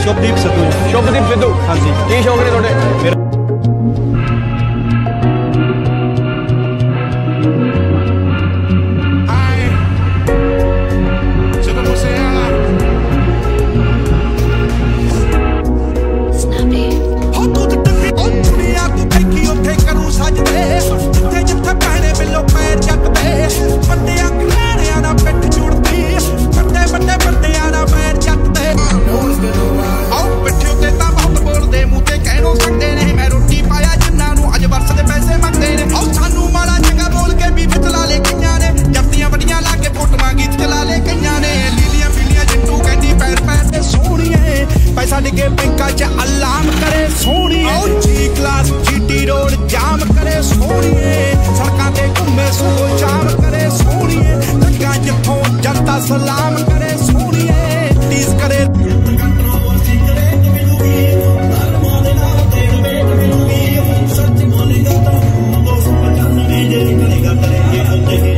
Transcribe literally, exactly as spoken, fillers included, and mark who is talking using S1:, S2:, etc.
S1: शुभदीप सिद्धू।
S2: शुभदीप सिद्धू,
S1: हाँ जी।
S2: की शौक ने थोड़े?
S3: के बैंका च अलाम करे सोहणीए, जी क्लास जीटी रोड जाम करे सोहणीए, सड़कां ते घूमे सुबह शाम करे सोहणीए, लग्गा जिथों जनता सलाम करे सोहणीए, टीस करे सच बोलेगा तो दो सौ पचानवे जे करेगा करेंगे